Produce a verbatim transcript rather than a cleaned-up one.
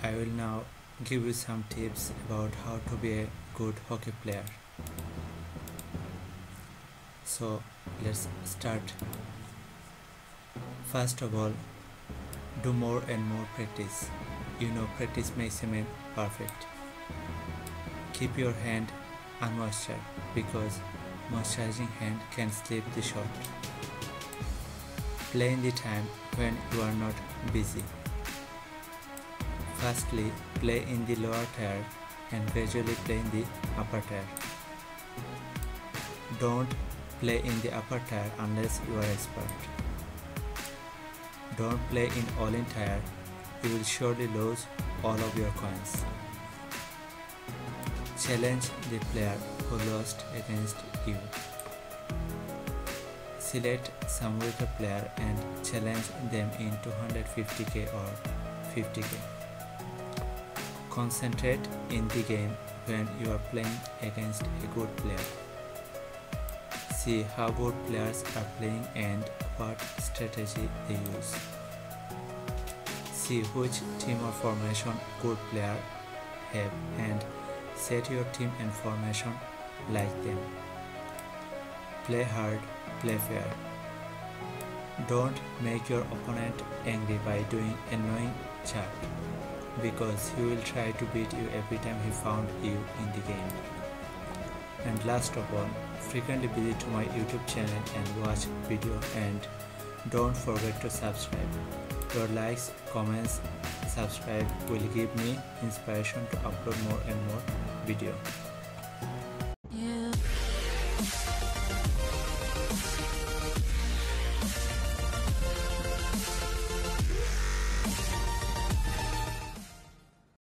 I will now give you some tips about how to be a good hockey player. So let's start. First of all, do more and more practice. You know, practice makes a man perfect. Keep your hand unmoisturized because moisturizing hand can slip the shot. Play in the time when you are not busy. Firstly, play in the lower tier and gradually play in the upper tier. Don't play in the upper tier unless you are expert. Don't play in all-in tier, you will surely lose all of your coins. Challenge the player who lost against you. Select some weaker player and challenge them in two hundred fifty K or fifty K. Concentrate in the game when you are playing against a good player. See how good players are playing and what strategy they use. See which team or formation good players have and set your team and formation like them. Play hard, play fair. Don't make your opponent angry by doing annoying chat, because he will try to beat you every time he found you in the game. And last of all, frequently visit to my YouTube channel and watch video, and don't forget to subscribe. Your likes, comments, subscribe will give me inspiration to upload more and more video.